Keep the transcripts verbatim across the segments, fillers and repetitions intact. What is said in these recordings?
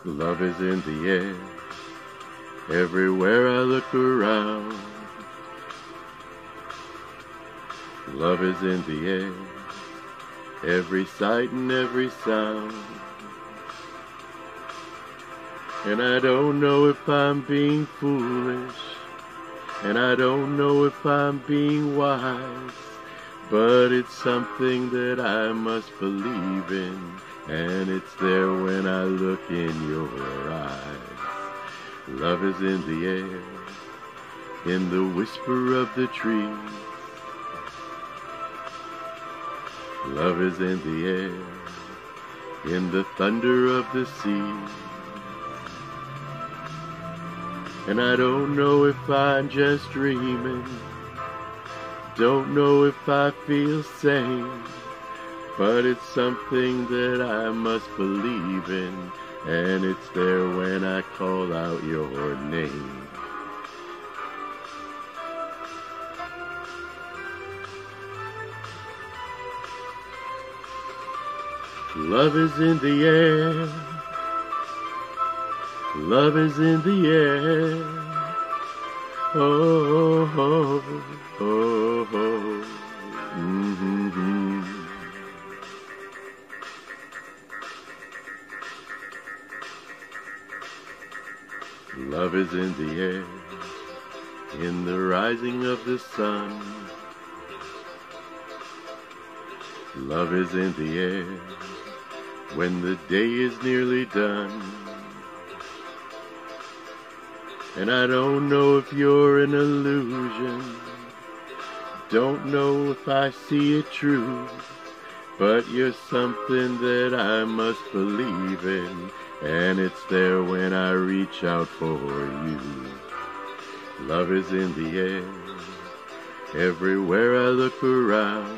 Love is in the air, everywhere I look around. Love is in the air, every sight and every sound. And I don't know if I'm being foolish, and I don't know if I'm being wise, but it's something that I must believe in, and it's there when I look in your eyes. Love is in the air, in the whisper of the trees. Love is in the air, in the thunder of the sea. And I don't know if I'm just dreaming, don't know if I feel sane, but it's something that I must believe in, and it's there when I call out your name. Love is in the air, love is in the air, oh, oh, oh, oh. Mm-hmm. Love is in the air, in the rising of the sun. Love is in the air, when the day is nearly done. And I don't know if you're an illusion, don't know if I see it true, but you're something that I must believe in, and it's there when I reach out for you. Love is in the air, everywhere I look around.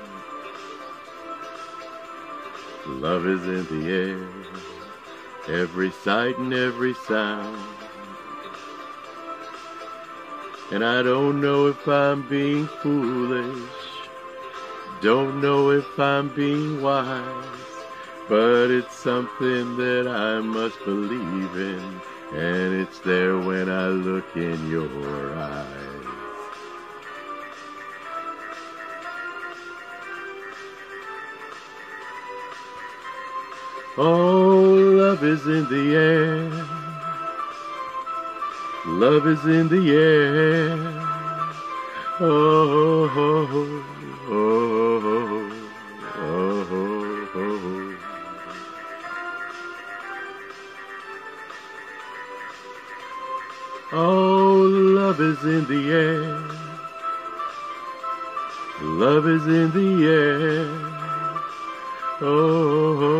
Love is in the air, every sight and every sound. And I don't know if I'm being foolish, don't know if I'm being wise, but it's something that I must believe in, and it's there when I look in your eyes. Oh, love is in the air, love is in the air, oh, oh, oh, oh, oh, oh. Oh, love is in the air, love is in the air, oh, oh.